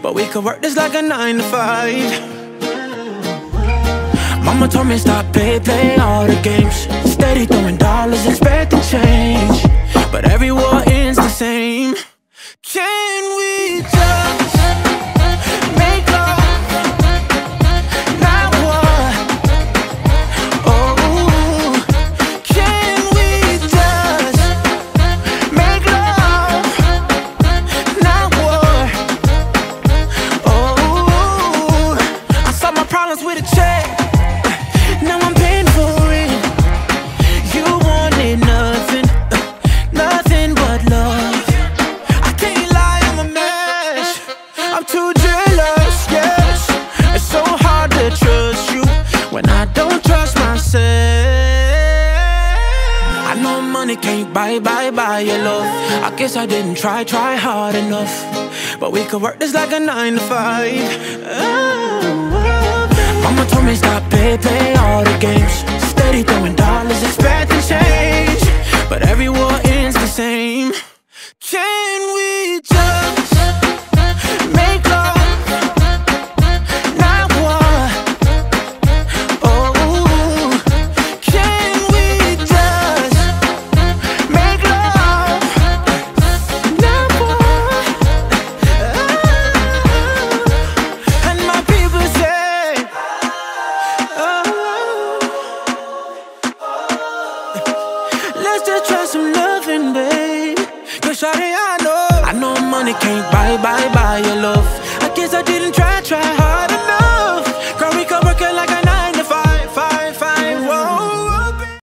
but we could work this like a 9 to 5. Mama told me stop, play all the games. Steady throwing dollars, expecting change, but every war ends the same. Can we just make love, not war? Oh, can we just make love, not war? Oh, I solved my problems with a check. Now I'm paying for it. You wanted nothing, nothing but love. I can't lie, I'm a mess. I'm too jealous, yes. It's so hard to trust you when I don't trust myself. I know money can't buy your love. I guess I didn't try hard enough, but we could work this like a 9 to 5. Mama told me stop, play all the games. Steady throwing dollars, expecting change, but every war ends the same. Can we just make love, not war? Oh, can we just make love, not war? And my people say, let's just try some loving, babe. Cause shawty, I know money can't buy your love. I guess I didn't try